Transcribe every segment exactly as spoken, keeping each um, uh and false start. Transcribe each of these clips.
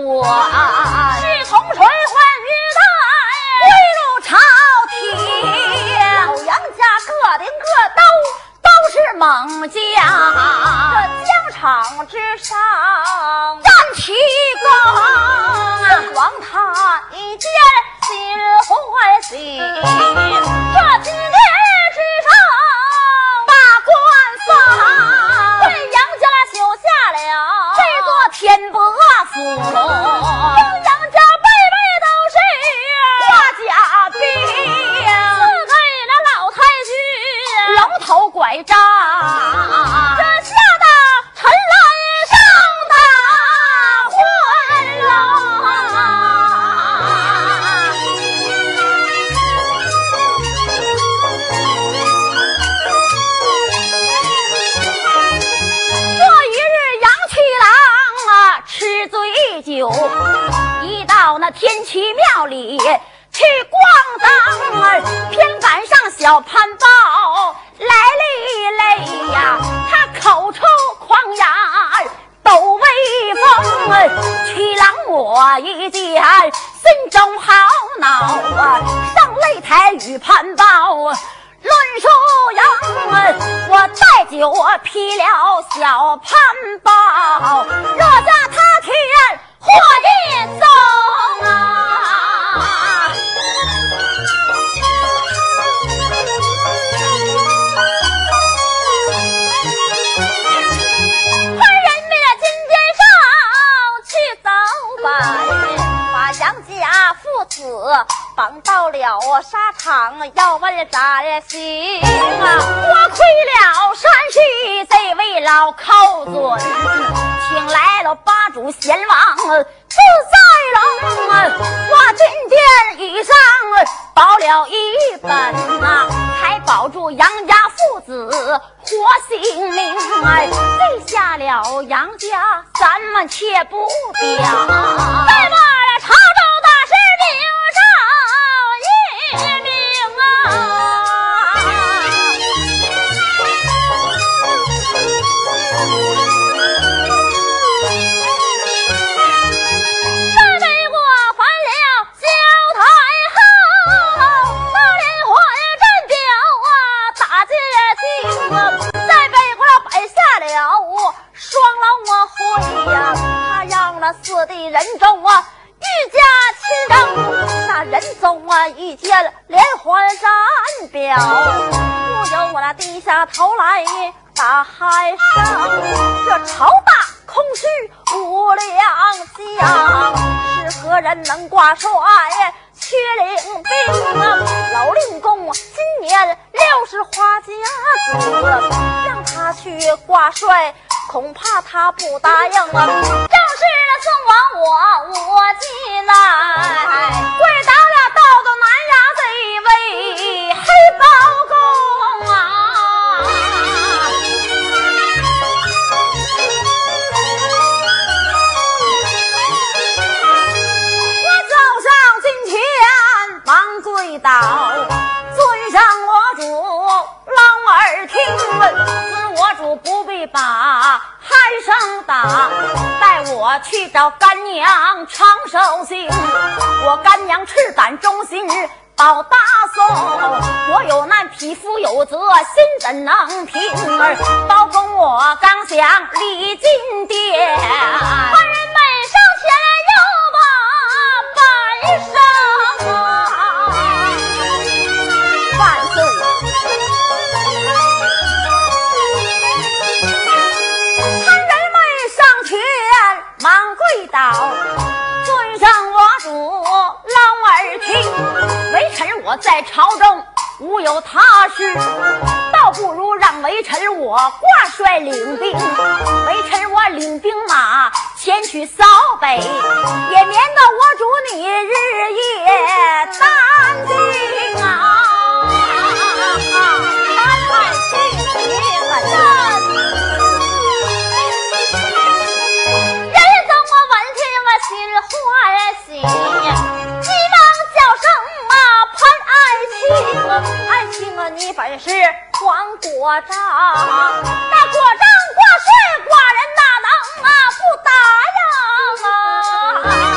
我是从水换玉带归入朝廷，老杨家各领各刀，都是猛将，这疆场之上站旗功，望他一见心欢喜，这今天之上把官放，为杨家修下了这座天伯府，杨家辈辈都是挂甲兵，赐给了老太君龙头拐杖，这吓得陈来上大婚了。这一日杨七郎啊吃醉酒，一到那天齐庙里去逛荡，偏赶上小潘豹来了一累呀，他口出狂言抖威风，七郎我一见心中好恼啊，上擂台与潘豹论输赢，我带酒劈了小潘豹，若在他天火一宗啊，潘仁灭金殿上去早晚，把杨家父子绑到了沙场，要问斩刑啊！多亏了山西这位老寇准，请来了八主贤王自在龙啊！我金殿以上保了一本啊，还保住杨家父子活性命啊！这下了杨家，咱们切不掉，再把潮州大师名上一名啊！这为我犯了小太后，那连环战表啊打进京啊，在北国摆下了双龙会呀，他让那四弟仁宗啊御驾亲征，那仁宗啊一见连环战表，不由我那低下头来打嗨上，这朝大空虚无良将，是何人能挂帅去领兵啊？老令公今年六十花甲子，让他去挂帅恐怕他不答应啊！正是那宋王我我进来，跪倒了道到南衙这一位黑包公啊！我走上近前忙跪倒，尊上我主龙耳听，尊我主不必把鼾声打，带我去找干娘长寿星，我干娘赤胆忠心保大宋，我有难匹夫有责心怎能平儿？包公我刚想离金殿，官人们上前又把百声啊万岁！看人们上前忙跪倒，尊上我主龙耳听，微臣我在朝中无有他事，倒不如让微臣我挂帅领兵，微臣我领兵马前去扫北，也免得我主你日夜担惊啊！太心急了，人等我闻听我心欢喜，急忙叫声啊潘爱卿，爱卿啊你本是黄国璋，那国璋挂帅寡人哪能啊不答应啊？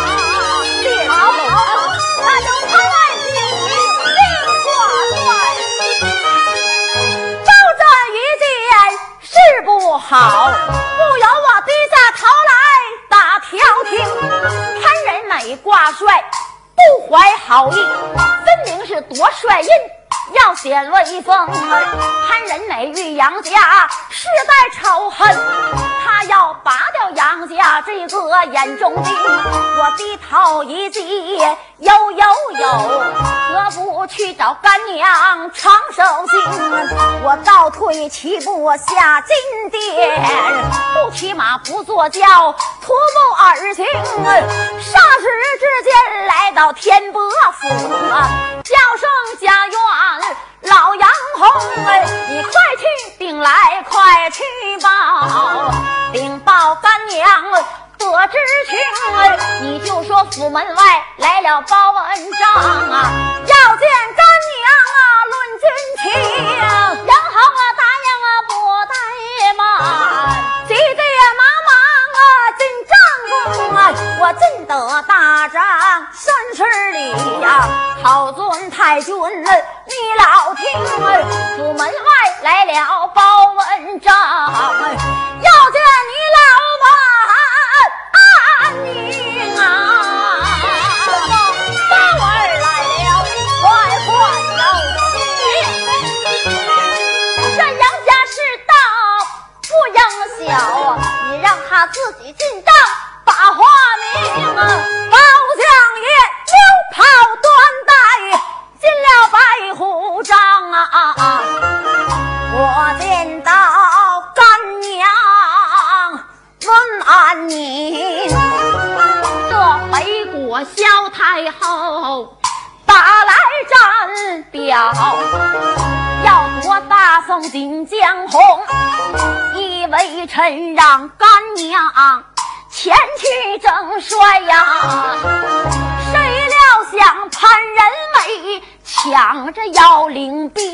好，不由我低下头来打调停。潘仁美挂帅不怀好意，分明是夺帅印，要显威风。潘仁美与杨家世代仇恨，他要拔掉杨家这个眼中钉。我低头一记，有有有，何不去找干娘长寿星？我倒退七步下金殿，不骑马不坐轿，徒步而行。霎时之间来到天波府，叫声家园老杨红，哎，你快去禀来，快去报，禀报干娘得知情，哎，你就说府门外来了包文章啊，要见干娘啊，论军情。杨红啊，答应啊，不怠慢，急急忙忙啊，进帐宫啊，我进得大帐三十里呀，好尊太君你老听，府门外来了包文章，要见你老板安宁啊，包儿来了，快快有礼。这杨家世道不应小，你让他自己进帐把话明啊，包相爷溜跑端带进了白虎帐啊，我见到干娘问安宁。这北国萧太后打来战表，要夺大宋锦江红，以为臣让干娘前去征帅呀，谁料想潘仁美抢着要领兵，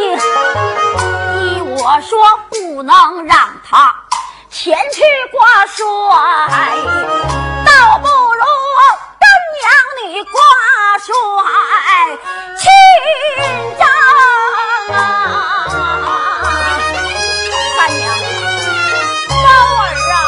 依我说不能让他前去挂帅，倒不如干娘你挂帅亲帐啊，干娘包儿啊，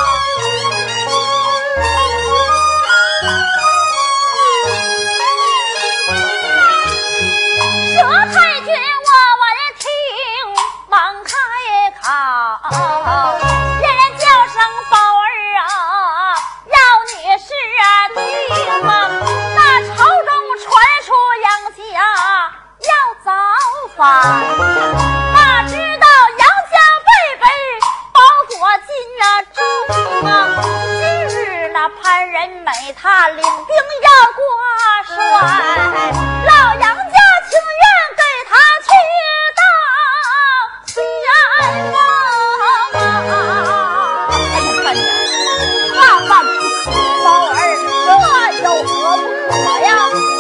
佘太君我我也听忙开口，人人叫声宝儿啊，要你是听吗？那朝中传说杨家要造反，哪知道杨家被被包裹进了中啊，今日那潘仁美他领兵要挂帅，老杨家情愿给他去当先锋啊！哎呀，万万不可，包儿这有何不可呀？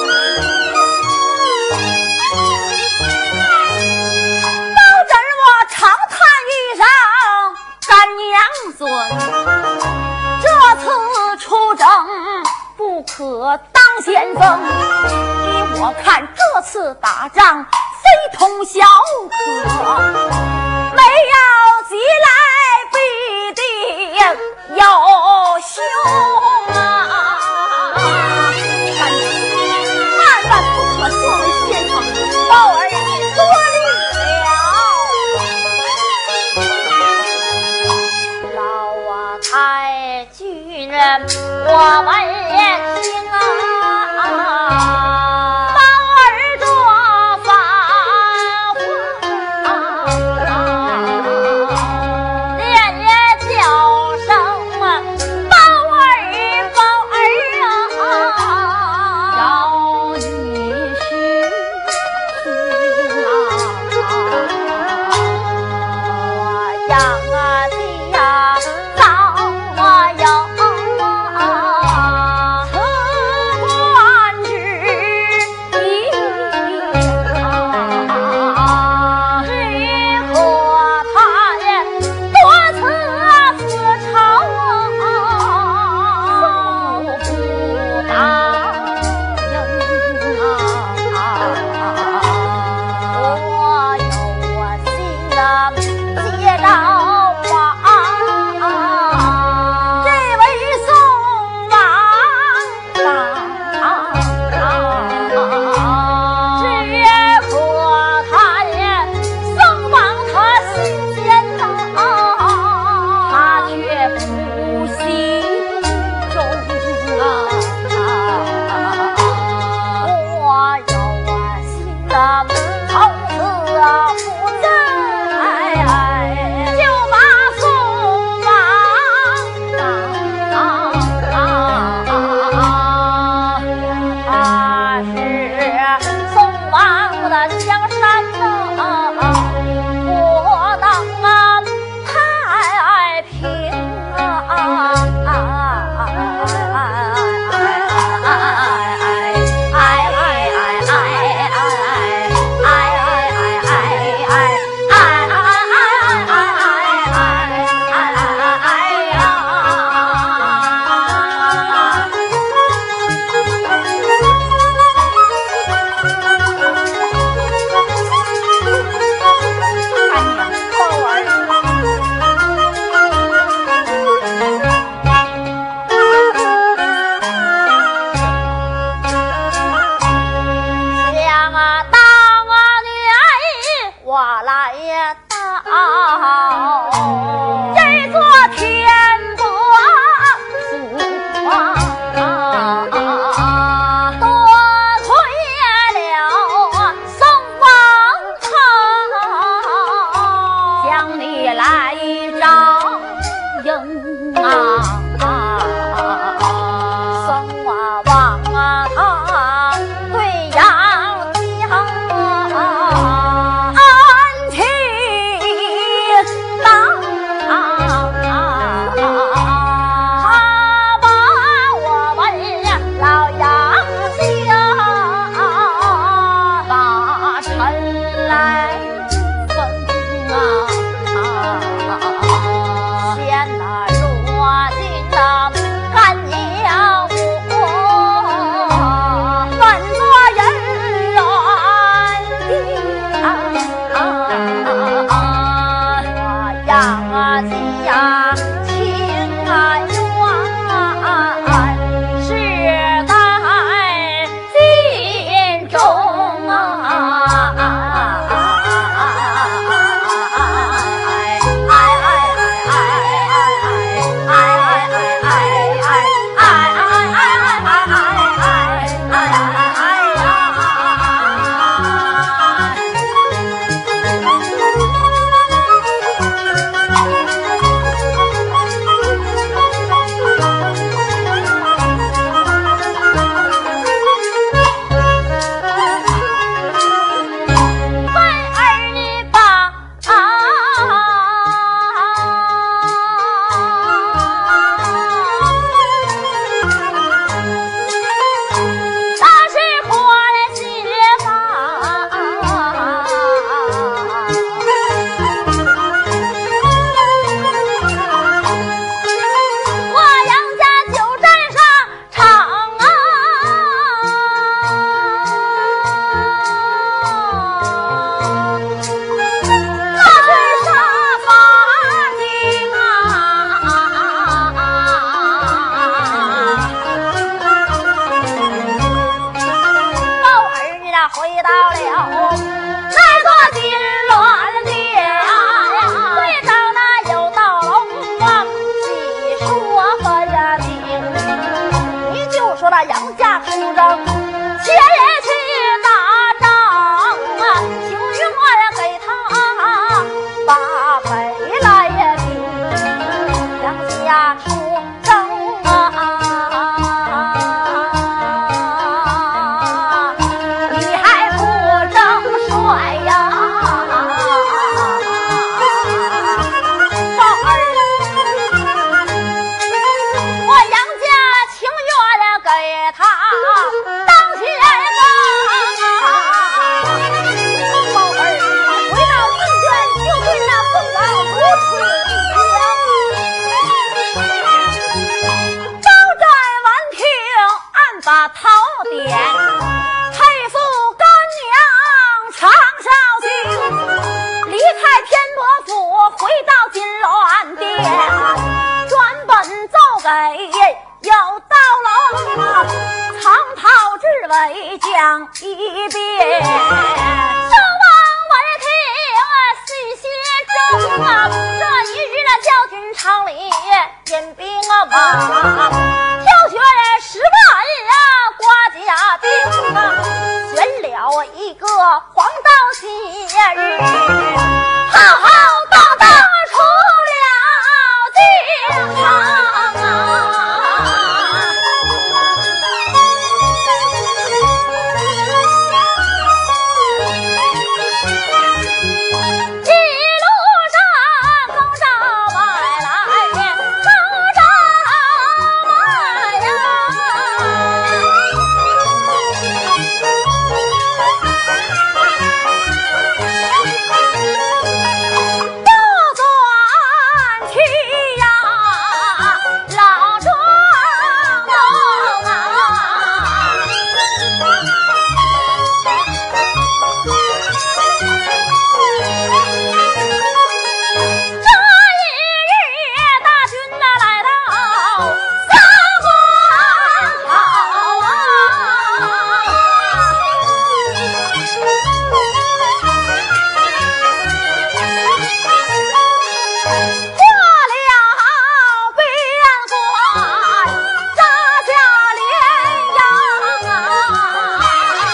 包拯我长叹一声，干娘尊，这次出征不可当先锋，依我看这次打仗非同小可，没有急来必定有凶啊！万万不可作为先锋，包儿你多虑了。老啊太君，我们也听啊。啊回到了那座金銮殿，对到那有道龙王细说和呀你，你就说那杨家出征，且也去打仗啊，情愿我也给他把回来呀你，杨家出征啊。把桃点佩服干娘常少卿，离开天罗府回到金銮殿，专本奏给有道龙长袍之为讲一遍。周王闻听细心中啊，这一日的教军场里引兵啊马，挑选十万啊挂甲兵啊，选了一个黄道节日，浩浩荡荡出了京城啊。一路上高招外来，高招来呀，不转去呀老庄龙啊，这一日大军呐来到三关口啊，过了边关，扎下连阳啊，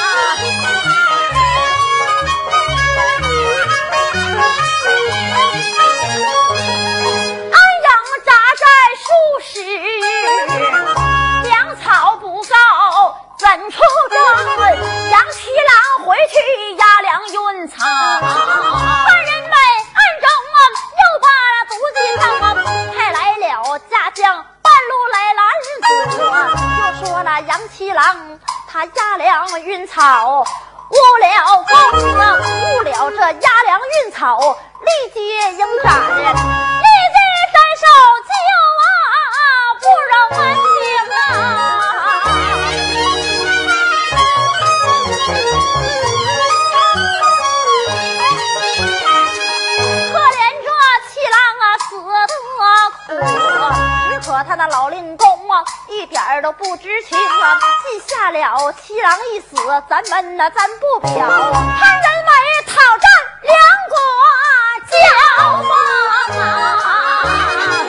安阳扎寨数十日，粮草不够怎出征？杨七郎回去压粮运草，汉人们暗中啊又把毒计上啊派来了家将半路来拦阻，就说那杨七郎他压粮运草误了功啊，误了这压粮运草，立即应斩，立即斩首救啊，不容恩情啊。可怜这七郎啊死得苦，只可他那老令公啊一点儿都不知情啊，记下了七郎一死，咱们呐咱不表，汉人为讨战两国交锋啊。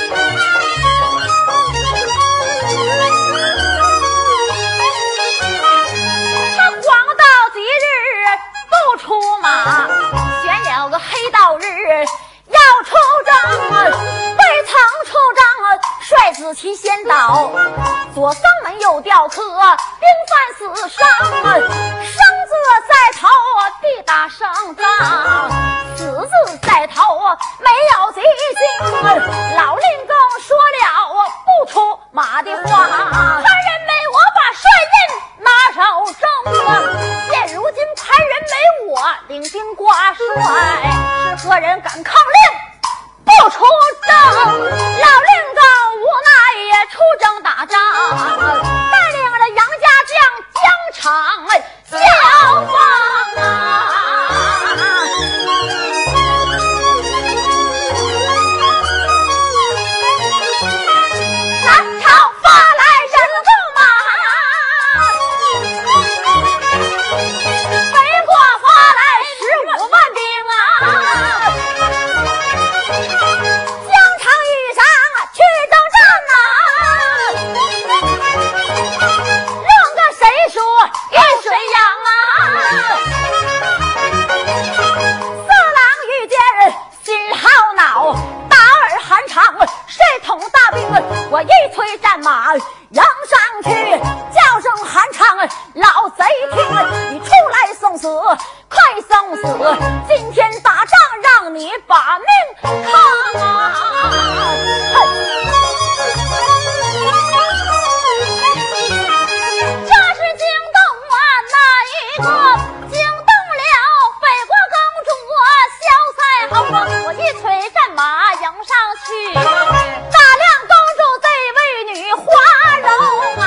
他黄道吉日不出马，选了个黑道日要出征，未曾出征，帅子旗先倒，左丧门右吊客，兵犯死伤，生字在头，必打胜仗，死字在头，没有急性。老令公说了不出马的话，潘仁美我把帅印拿手中，现如今潘仁美我领兵挂帅，是何人敢抗令不出征？老令公无奈也出征打仗，带领着杨家将疆场交锋啊。南朝发来人驸马快送死！今天打仗让你把命看啊！这是惊动啊那一个，惊动了北国公主萧赛豪，我一催战马迎上去，大量公主这位女花容啊！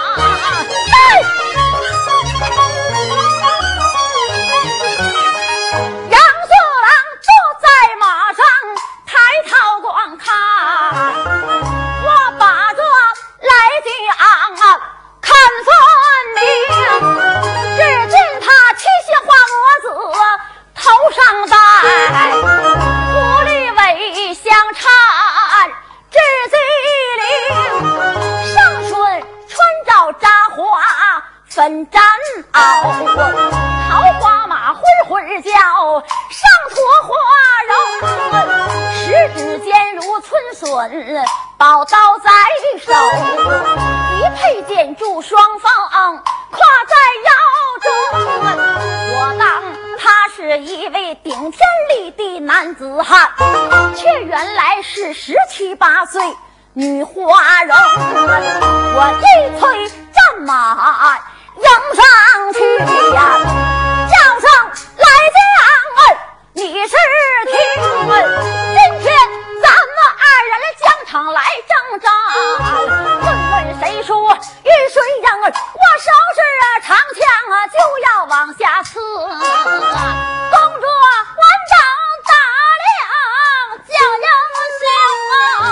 杨四郎坐在马上抬头观看，我把这来将看分明，只见他七夕花蛾子头上戴，狐狸尾相缠至鸡翎，上身穿着扎花粉毡袄，桃花马灰灰叫，上脱花容，十指尖如春笋，宝刀在手，一佩剑柱双方挎在腰中，我当他是一位顶天立地男子汉，却原来是十七八岁女花容。我一催战马迎上去呀，叫声来将儿你是听，今天咱们二人疆场来征战，问问谁输与谁赢，我手是长枪就要往下刺，公主完掌打量叫英雄啊！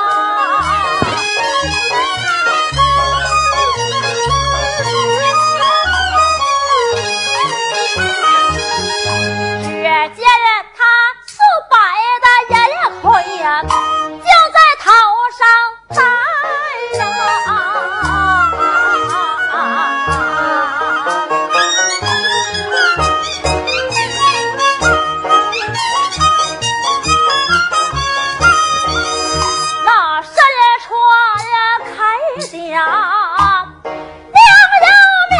只见他素白的银盔呀，就在头上戴呀。那身穿铠甲亮又明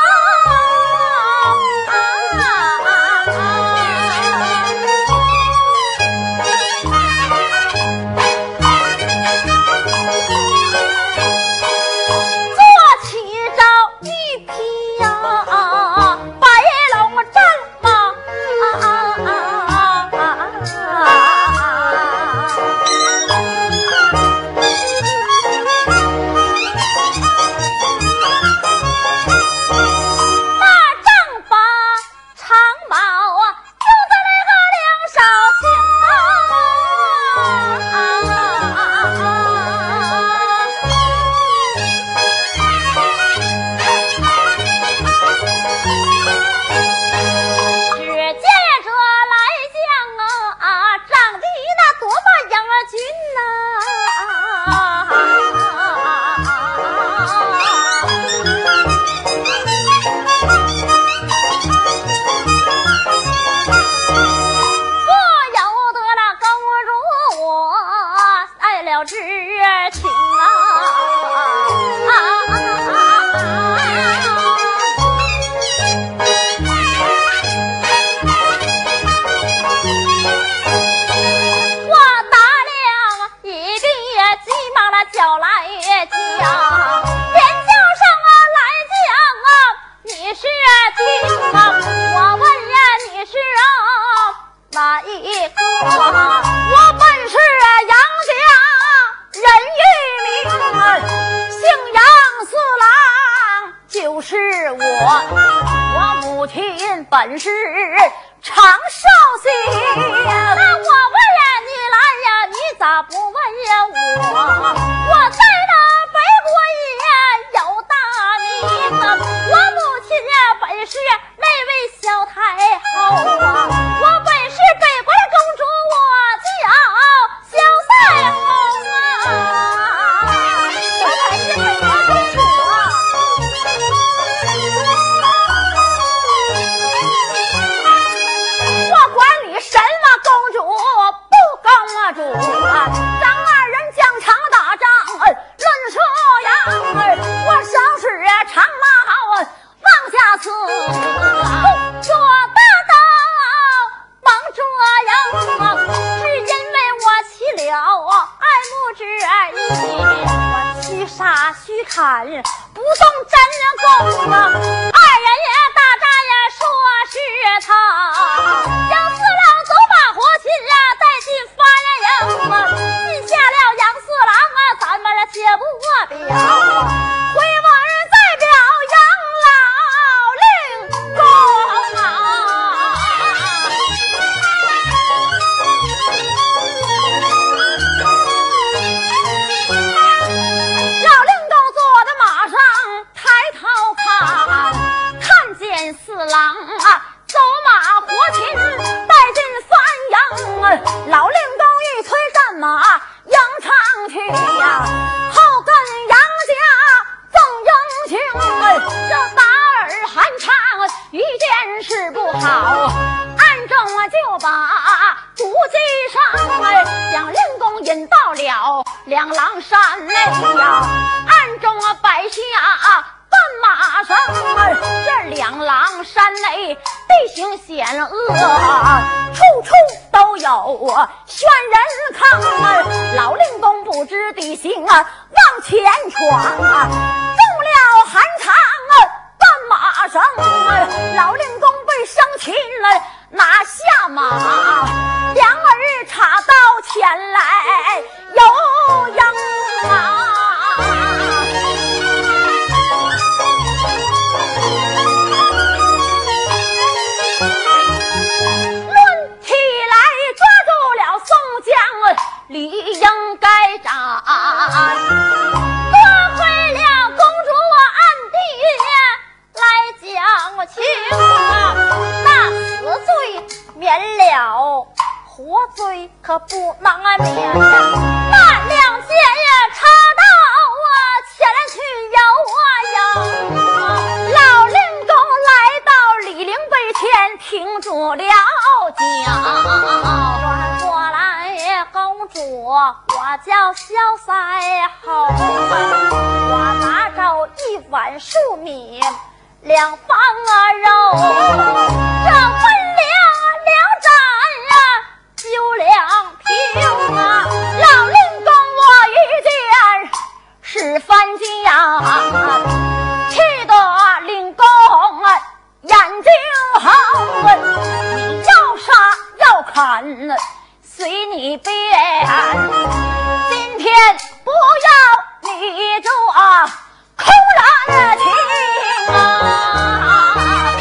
做起着一匹呀白龙战马，那丈八长矛啊就在那个梁上停只见这来将啊长得那多么英俊呐！不由得那公主我爱了知情啊！我打量一个急忙的叫来叫，连叫声啊来将啊，你是听啊？我问呀你是啊哪一个？我本是杨家人玉明，姓杨四郎就是我，我母亲本是长寿星。那我问呀你来呀，你咋不问呀我？我在那北国也有大名啊，我母亲呀本是那位小太后啊，我本是北国的公主，我叫萧赛豪啊，我本是北国公主啊。我管你什么公主不公主啊，咱二人疆场打仗论射呀，我手使长矛往下刺，说看，不动真功啊！二人也大家也说是他，杨四郎走马活擒啊，带进发人营啊，记下了杨四郎啊，咱们这写不表，回往日再表杨老令公啊。老令公坐在马上抬头看，看见四郎啊走马活擒，带进三营啊，老令公一催战马迎上去呀，后跟杨家赠英雄，这打耳寒唱一件事不好，暗中就把毒计上，将令公引到了两狼山内呀，暗中摆下绊马绳，这两狼山内地形险恶，处处都有悬人坑，老令公不知地形啊，往前闯啊，中了寒长绊马绳，老令公被生擒了，拿下马，两儿插刀前来有应啊。论起来抓住了宋江，理应该斩，夺回了公主暗地来讲情啊，那死罪免了，活罪可不能免呀。那两件呀插刀啊，前去有啊有，老令公来到李陵碑前停住了脚，转过来公主，我叫萧腮红，我拿着一碗素米两方啊肉，这分量两盏啊酒两瓶啊，老令公我一见是翻江，气得令公啊眼睛红，你要杀要砍随你便，今天不要你这啊空然情啊！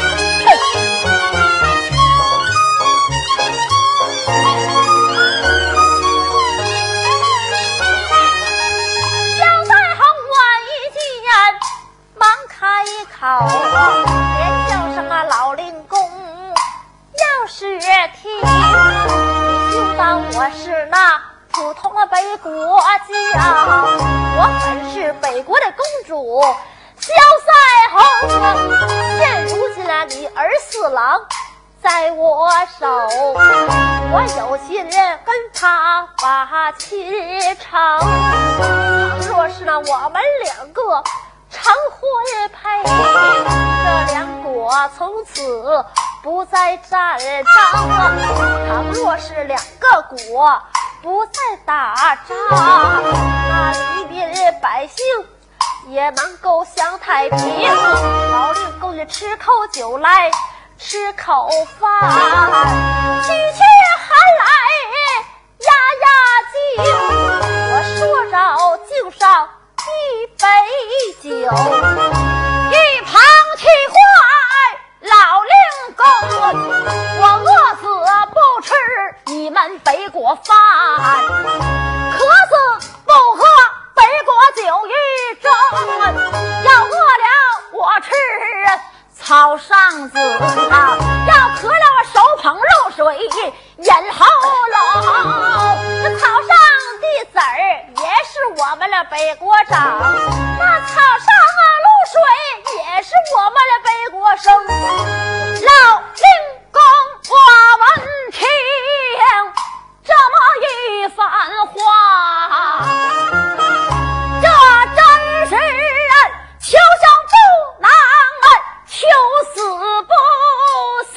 小三红我一见忙开口，连叫声啊老令公，要是听你就当我是那普通的北国家，我本是北国的公主萧腮红，现如今啊你儿四郎在我手，我有心跟他把亲成，若是呢我们两个成婚配，这两国从此不再战争，倘若是两个国不再打仗，那黎民百姓也能够享太平，老令公就吃口酒来吃口饭，举起寒来压压惊，我说着敬上一杯酒，一旁气坏老令公，我饿死不吃你们北国饭，渴死不喝北国酒一盅，要饿了我吃草上子啊，要渴了我手捧肉水饮喉咙，这草上的籽儿也是我们的北国长，那草上啊露水也是我们的北国生，老令公我闻听这么一番话，这真是求生不能求死不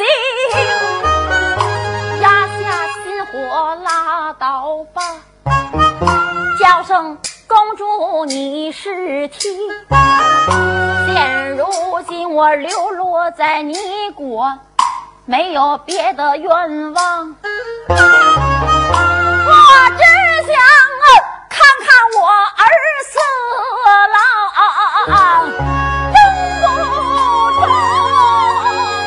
行，压下心火拉倒吧，叫声公主你是听， 我流落在你国，没有别的愿望，我只想看看我儿死了中不中啊！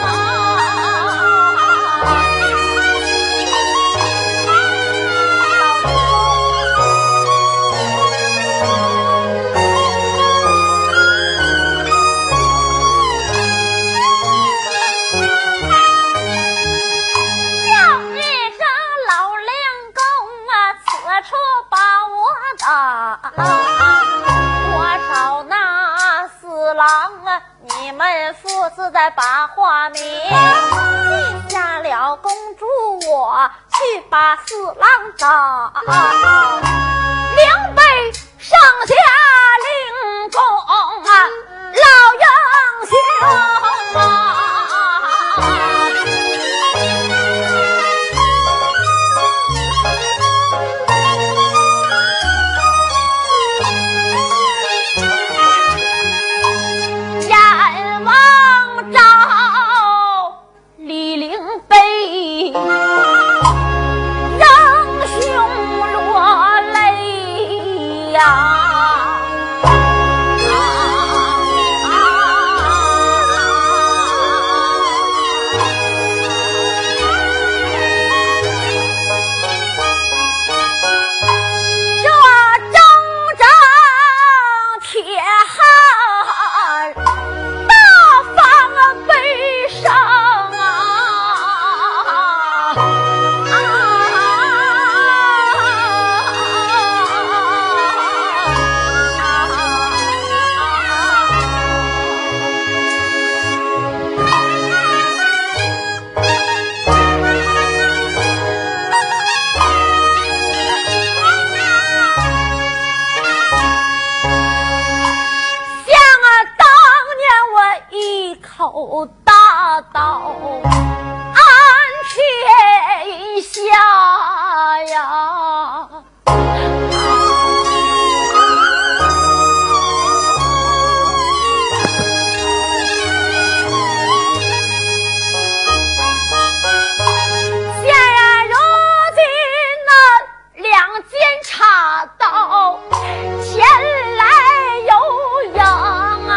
叫一声老两公啊，此处把我打，多少那四郎啊，你们父子在把话明，记下了公主我去把四郎找，两辈上下领功啊，老英雄啊！大刀安天下呀，现如今那两间插刀前来有影啊，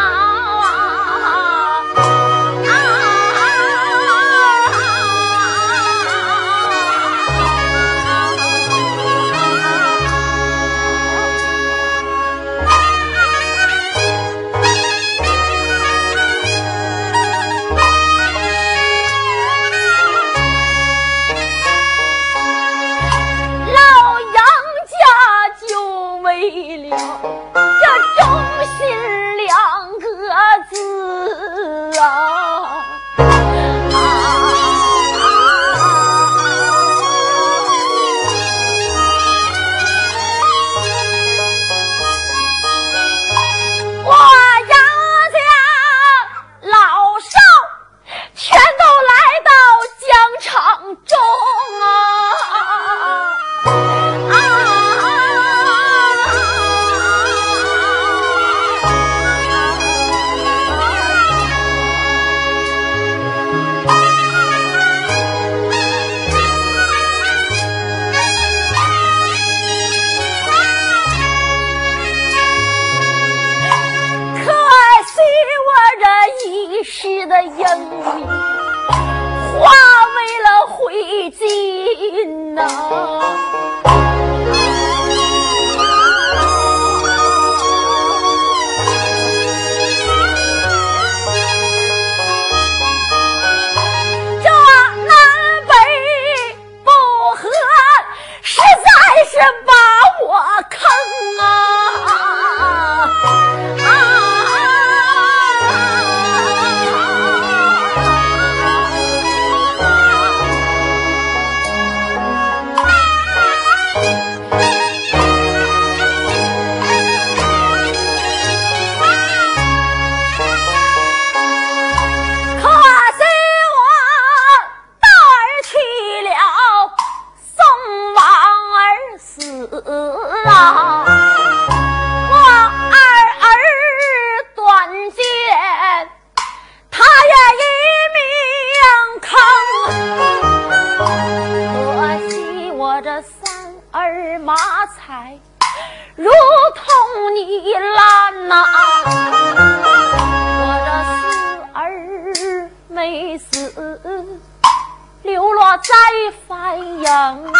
死，流落在繁影。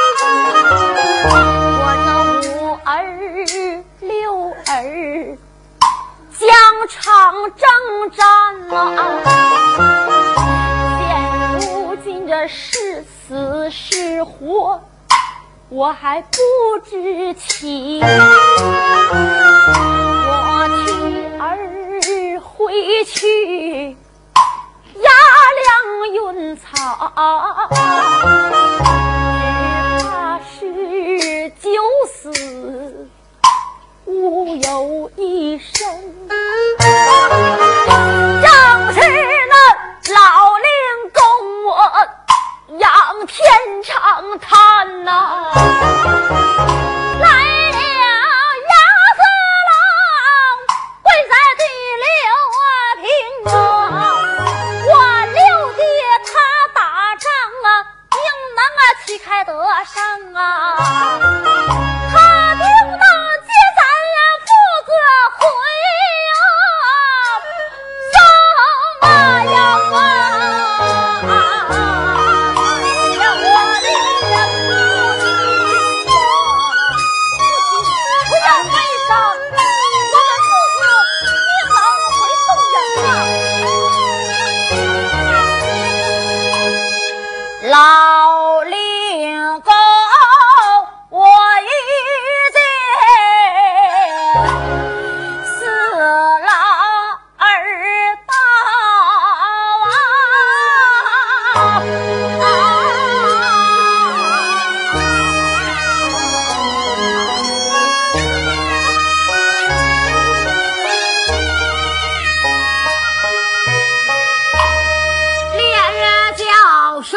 我这五儿六儿疆场征战啊，现如今这是死是活我还不知情。我妻儿回去压粮运草，只怕是九死无有一生。正是那老令供我仰天长叹呐、啊，来了牙子郎跪在地六平啊，我六弟他打仗啊，应能啊旗开得胜啊，他定能接咱呀父子回啊，送啊呀老令公我遇见四老二道啊，连人叫声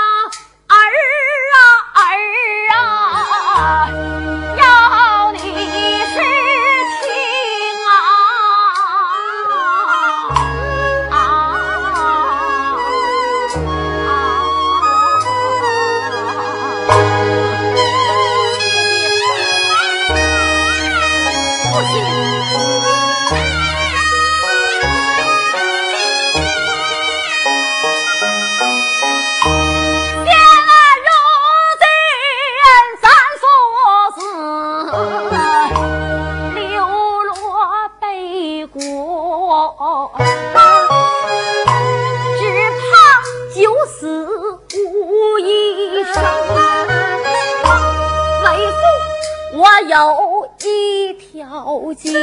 有一条计，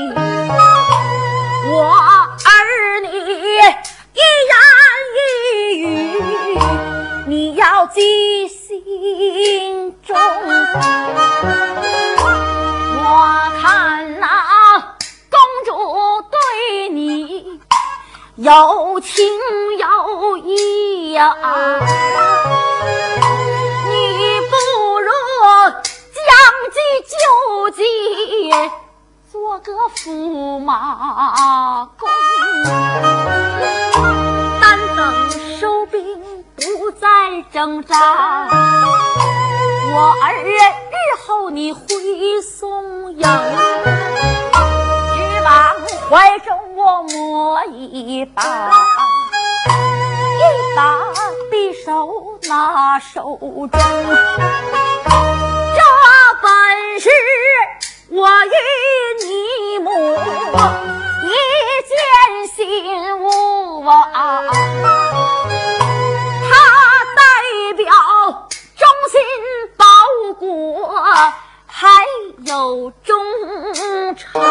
我儿你一言一语你要记心中。我看那公主对你有情有义呀、啊，你不如将计就计，做个驸马公，单等收兵不再征战。我儿日后你回松阳，只往怀中我摸一把，一把匕首拿手中。本是我与你母一见心物啊，他代表忠心报国，还有忠诚。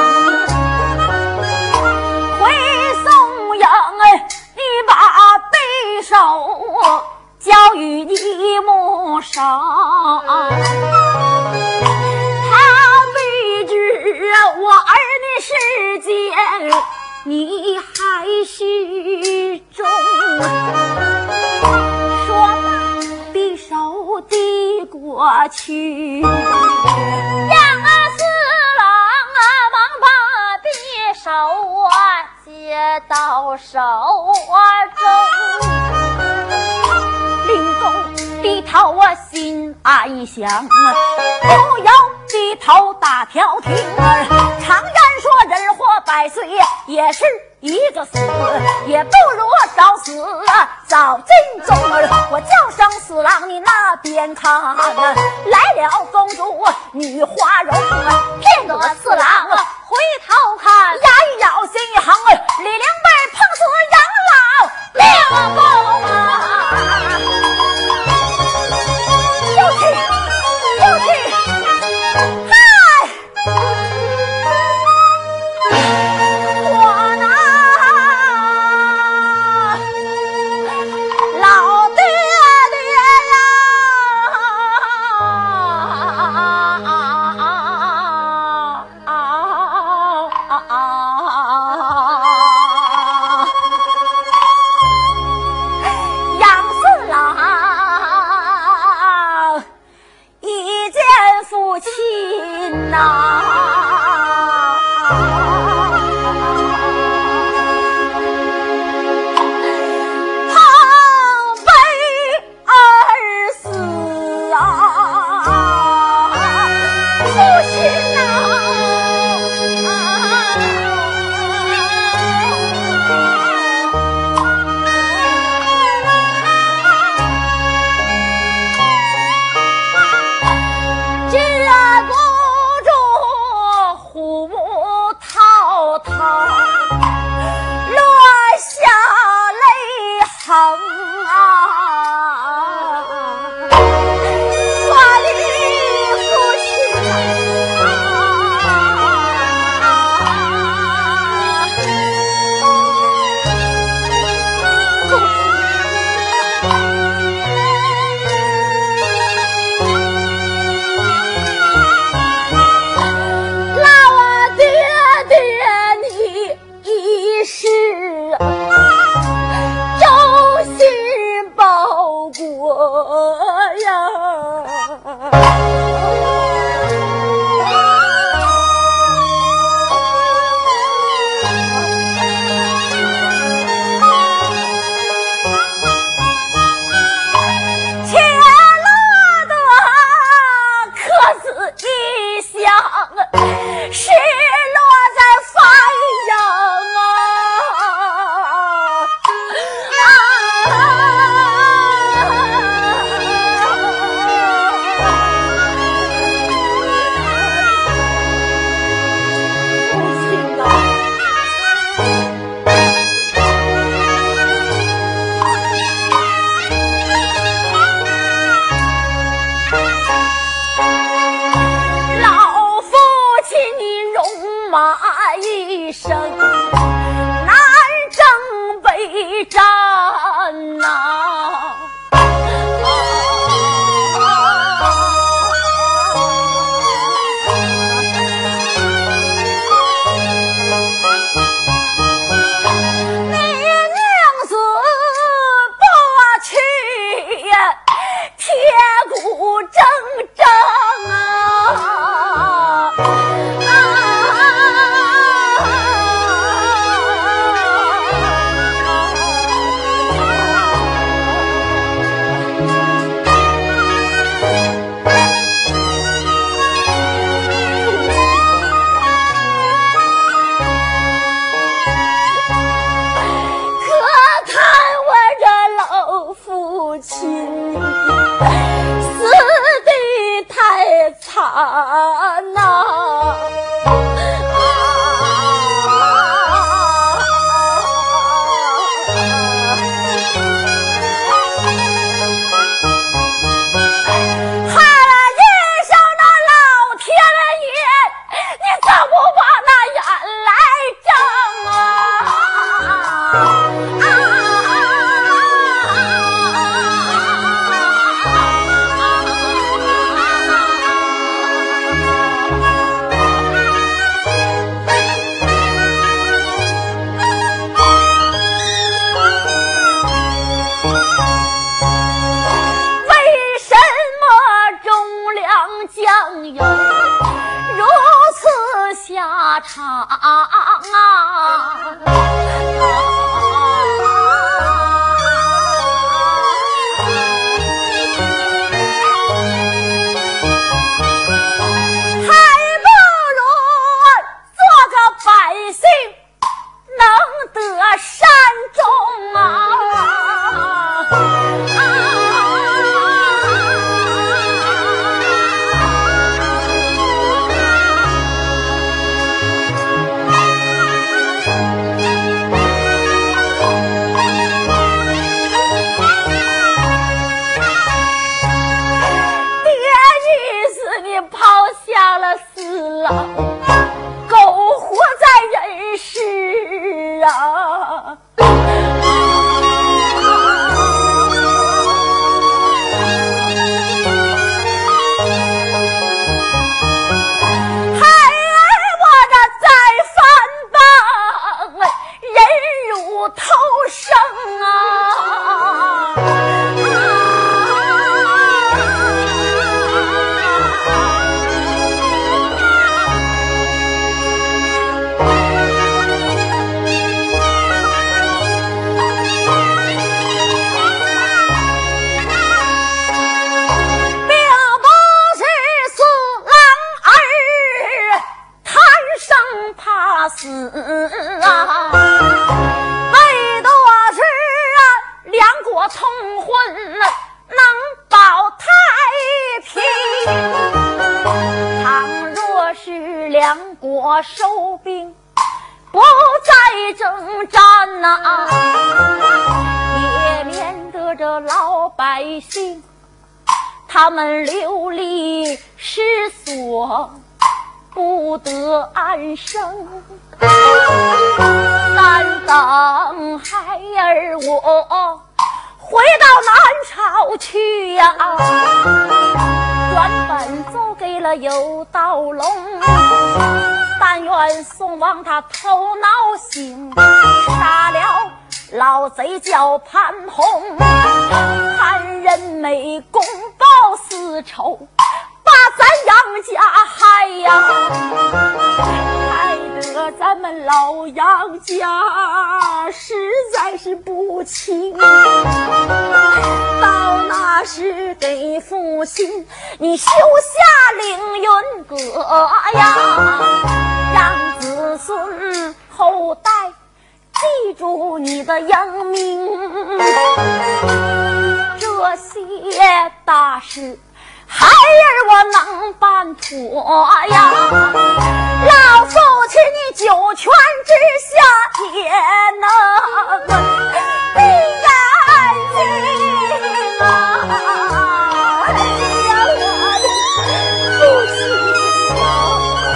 回宋营，你把匕首交与你母手。我儿你世间你还须忠，说罢匕首递过去，让啊四郎啊忙把匕首啊接到手中。令公低头啊心哀想，不由低头打条听儿。常言说人活百岁也是一个死，也不如少司早进中，我叫声四郎你那边看，来了公主女花容，骗得四郎回头看，牙一咬心一横，李陵辈碰死杨老六公啊，又气又气，嗨！我呢老爹爹呀， 呐，也免得这老百姓他们流离失所，不得安生。但等孩儿我回到南朝去呀、啊，原本奏给了有道龙，但愿宋王他头脑醒，杀了老贼叫潘洪，潘仁美公报私仇，把咱杨家害呀，害得咱们老杨家实在是不轻。到那时给父亲你修下凌云阁呀，让子孙后代记住你的英名。这些大事孩儿我能办妥呀，老父亲你九泉之下也能闭眼睛啊！哎呀，我的父亲啊！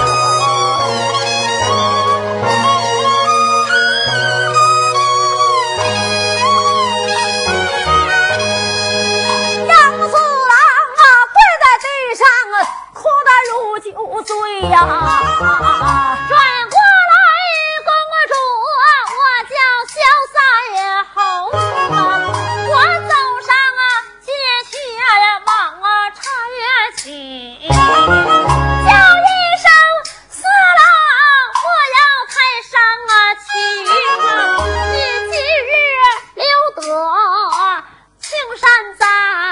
杨四郎啊，跪在地上啊，哭得如酒醉呀、啊！转过来，公主，我叫萧三侯啊，我走上啊街去往啊差去，叫一声四郎，我要抬上啊去啊，你今日留得青山在。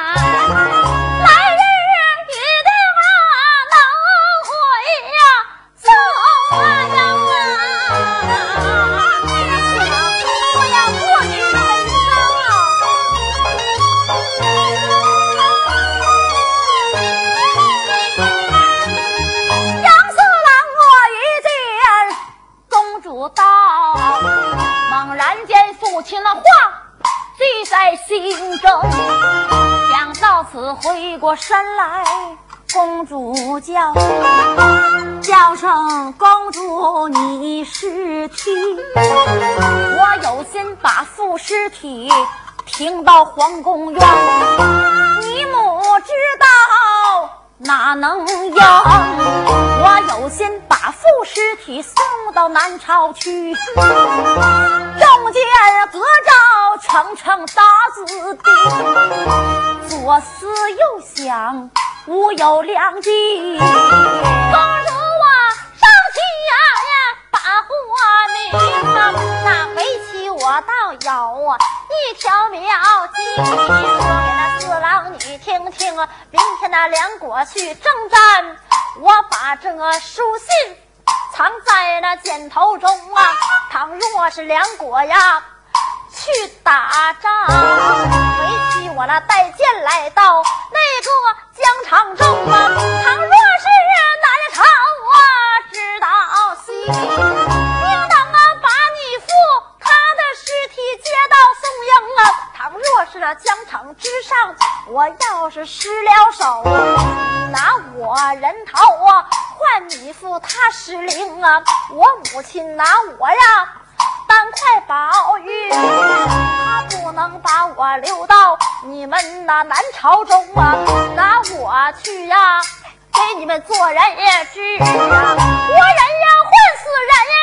心中想到此，回过身来，公主叫叫声公主你尸体，我有心把父尸体停到皇宫院，你母知道哪能用？我有心把父尸体送到南朝去，中间隔着层层大字钉，左思右想无有良计。公主啊，上去呀呀把话明啊，那回去我倒有啊一条妙计，说给那四郎你听听啊，明天那梁国去征战，我把这个书信藏在那箭头中啊，倘若是梁国呀去打仗，回去我那带剑来到那个疆场中啊，倘若是南朝啊知道西，应当啊把你父他的尸体接到宋营啊，倘若是那疆场之上我要是失了手，拿我人头啊换你父他失灵啊，我母亲拿我呀当块宝玉，他不能把我留到你们那南朝中啊，拿我去呀给你们做人也知啊，我人呀换死人呀